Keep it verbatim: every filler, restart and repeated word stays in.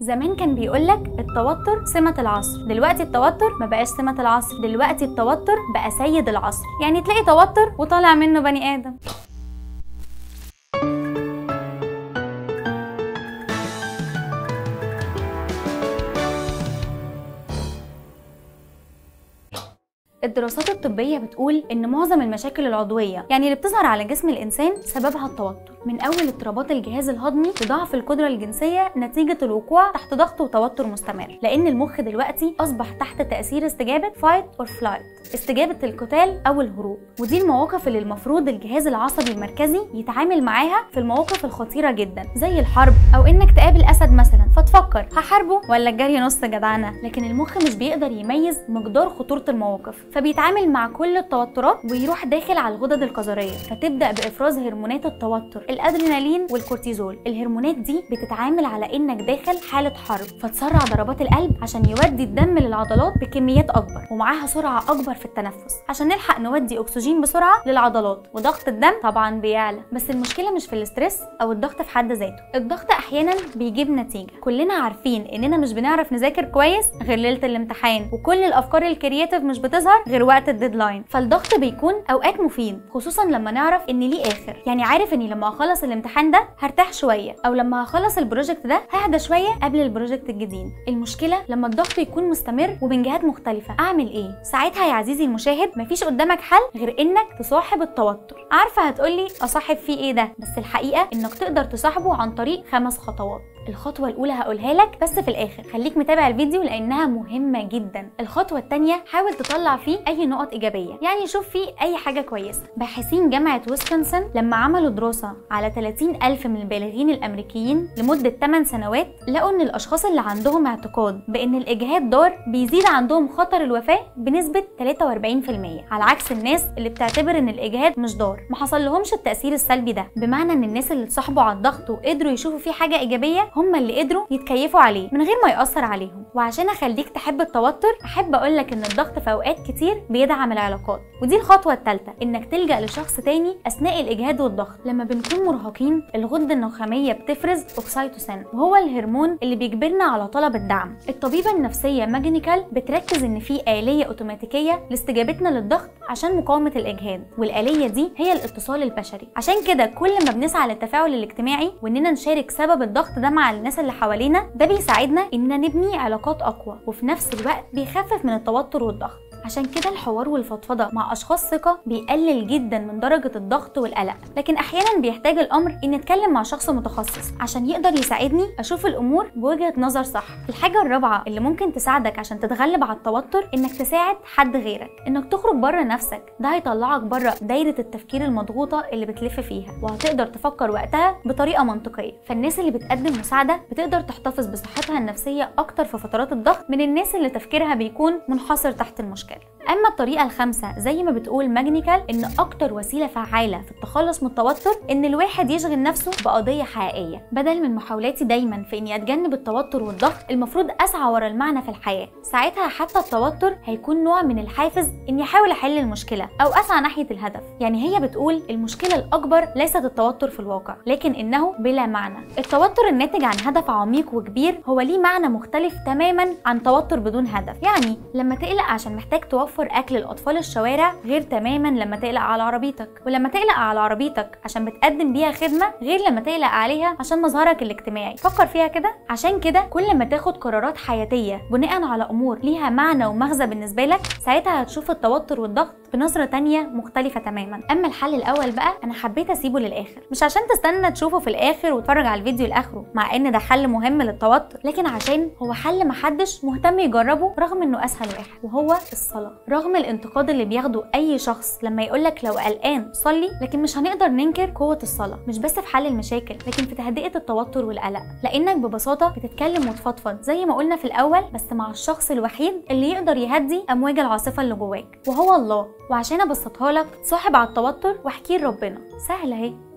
زمان كان بيقولك التوتر سمة العصر، دلوقتي التوتر ما بقاش سمة العصر، دلوقتي التوتر بقى سيد العصر. يعني تلاقي توتر وطالع منه بني آدم. الدراسات الطبية بتقول إن معظم المشاكل العضوية يعني اللي بتظهر على جسم الإنسان سببها التوتر، من أول اضطرابات الجهاز الهضمي لضعف القدرة الجنسية نتيجة الوقوع تحت ضغط وتوتر مستمر، لأن المخ دلوقتي أصبح تحت تأثير استجابة fight or flight، استجابة القتال أو الهروب، ودي المواقف اللي المفروض الجهاز العصبي المركزي يتعامل معاها في المواقف الخطيرة جدا زي الحرب أو إنك تقابل أسد مثلا فتفكر هحاربه ولا الجري نص جدعنة، لكن المخ مش بيقدر يميز مقدار خطورة المواقف، فبيتعامل مع كل التوترات ويروح داخل على الغدد الكظريه، فتبدا بافراز هرمونات التوتر الادرينالين والكورتيزول. الهرمونات دي بتتعامل على انك داخل حاله حرب، فتسرع ضربات القلب عشان يودي الدم للعضلات بكميات اكبر، ومعاها سرعه اكبر في التنفس عشان نلحق نودي اكسجين بسرعه للعضلات، وضغط الدم طبعا بيعلى. بس المشكله مش في الاسترس او الضغط في حد ذاته، الضغط احيانا بيجيب نتيجه. كلنا عارفين اننا مش بنعرف نذاكر كويس غير ليله الامتحان، وكل الافكار الكرياتيف مش بتظهر غير وقت الديدلاين، فالضغط بيكون اوقات مفيد خصوصا لما نعرف ان ليه اخر، يعني عارف اني لما اخلص الامتحان ده هرتاح شويه، او لما هخلص البروجكت ده ههدى شويه قبل البروجكت الجديد. المشكله لما الضغط يكون مستمر ومن جهات مختلفه، اعمل ايه ساعتها يا عزيزي المشاهد؟ مفيش قدامك حل غير انك تصاحب التوتر. عارفه هتقولي اصاحب فيه ايه ده، بس الحقيقه انك تقدر تصاحبه عن طريق خمس خطوات. الخطوه الاولى هقولها لك بس في الاخر، خليك متابع الفيديو لانها مهمه جدا. الخطوه الثانيه حاول تطلع فيه اي نقط ايجابيه، يعني شوف فيه اي حاجه كويسه. باحثين جامعه ويسكونسن لما عملوا دراسه على ثلاثين ألف من البالغين الامريكيين لمده ثماني سنوات، لقوا ان الاشخاص اللي عندهم اعتقاد بان الاجهاد ضار بيزيد عندهم خطر الوفاه بنسبه ثلاثة وأربعين بالمية، على عكس الناس اللي بتعتبر ان الاجهاد مش ضار، ما حصلهمش التاثير السلبي ده. بمعنى ان الناس اللي اتصاحبوا على الضغط وقدروا يشوفوا فيه حاجه ايجابيه هم اللي قدروا يتكيفوا عليه من غير ما يأثر عليهم. وعشان اخليك تحب التوتر احب اقولك ان الضغط في اوقات كتير بيدعم العلاقات، ودي الخطوه الثالثه، انك تلجأ لشخص تاني اثناء الاجهاد والضغط. لما بنكون مرهقين الغده النخاميه بتفرز اوكسيتوسين، وهو الهرمون اللي بيجبرنا على طلب الدعم. الطبيبه النفسيه ماجنيكال بتركز ان في آلية اوتوماتيكيه لاستجابتنا للضغط عشان مقاومه الاجهاد، والآلية دي هي الاتصال البشري. عشان كده كل ما بنسعى للتفاعل الاجتماعي واننا نشارك سبب الضغط ده مع الناس اللي حوالينا، ده بيساعدنا اننا نبني علاقات اقوى، وفي نفس الوقت بيخفف من التوتر والضغط. عشان كده الحوار والفضفضه مع اشخاص ثقه بيقلل جدا من درجه الضغط والقلق، لكن احيانا بيحتاج الامر ان اتكلم مع شخص متخصص عشان يقدر يساعدني اشوف الامور بوجهه نظر صح. الحاجه الرابعه اللي ممكن تساعدك عشان تتغلب على التوتر انك تساعد حد غيرك، انك تخرج بره نفسك، ده هيطلعك بره دايره التفكير المضغوطه اللي بتلف فيها، وهتقدر تفكر وقتها بطريقه منطقيه. فالناس اللي بتقدم مساعده بتقدر تحتفظ بصحتها النفسيه اكتر في فترات الضغط من الناس اللي تفكيرها بيكون منحصر تحت المشكله. اما الطريقه الخامسه زي ما بتقول ماجنيكال ان اكتر وسيله فعاله في التخلص من التوتر ان الواحد يشغل نفسه بقضيه حقيقيه، بدل من محاولاتي دايما في اني اتجنب التوتر والضغط، المفروض اسعى ورا المعنى في الحياه. ساعتها حتى التوتر هيكون نوع من الحافز اني احاول احل المشكله او اسعى ناحيه الهدف. يعني هي بتقول المشكله الاكبر ليست التوتر في الواقع، لكن انه بلا معنى. التوتر الناتج عن هدف عميق وكبير هو ليه معنى مختلف تماما عن توتر بدون هدف. يعني لما تقلق عشان محتاج توفر اكل الاطفال الشوارع غير تماما لما تقلق على عربيتك، ولما تقلق على عربيتك عشان بتقدم بيها خدمه غير لما تقلق عليها عشان مظهرك الاجتماعي. فكر فيها كده. عشان كده كل ما تاخد قرارات حياتيه بناء على امور ليها معنى ومغزى بالنسبه لك، ساعتها هتشوف التوتر والضغط بنظره تانية مختلفه تماما. اما الحل الاول بقى انا حبيت اسيبه للاخر، مش عشان تستنى تشوفه في الاخر وتتفرج على الفيديو لاخره مع ان ده حل مهم للتوتر، لكن عشان هو حل محدش مهتم يجربه رغم انه اسهل واحد، وهو الصلاه. رغم الانتقاد اللي بياخده اي شخص لما يقولك لو قلقان صلي، لكن مش هنقدر ننكر قوه الصلاه، مش بس في حل المشاكل لكن في تهدئه التوتر والقلق، لانك ببساطه بتتكلم وتفضفض زي ما قلنا في الاول، بس مع الشخص الوحيد اللي يقدر يهدي امواج العاصفه اللي جواك، وهو الله. وعشان ابسطها لك صاحب على التوتر واحكي لربنا، سهله اهي.